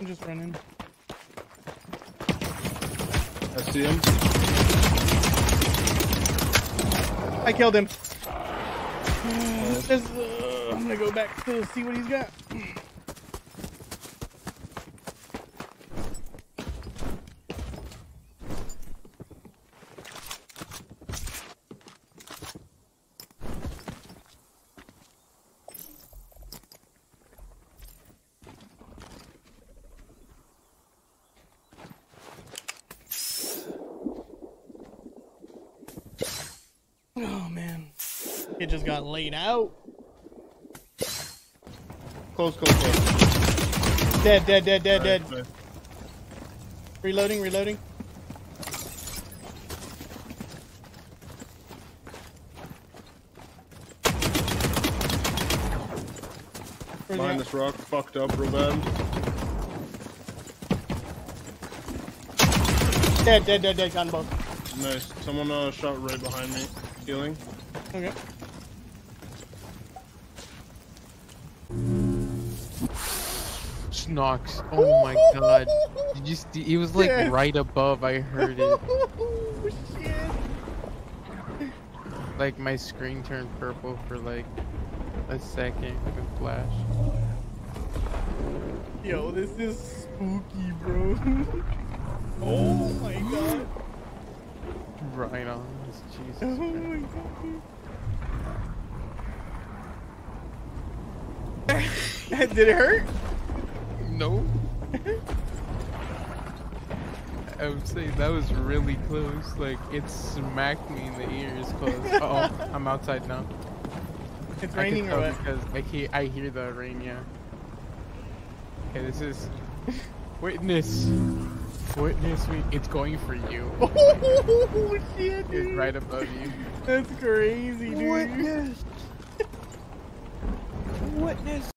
I'm just running. I see him. I killed him. I'm gonna go back to see what he's got. Oh man, it just got laid out. Close. Dead. Nice. Reloading. Behind this rock, fucked up real bad. Dead. Got them both. Nice. Someone shot right behind me. Healing. Okay. Snox. Oh my god. Did you see? He was like right above. I heard it. Oh shit. Like my screen turned purple for like a second with flash. Yo, this is spooky, bro. Oh my god. Right on. Jesus. Oh my god. Did it hurt? No. I would say that was really close. Like it smacked me in the ears. Cause uh oh, I'm outside now. It's raining or what? Because I hear the rain. Yeah. Okay, this is witness me. It's going for you. Oh shit, dude. It's right above you. That's crazy, dude. Witness.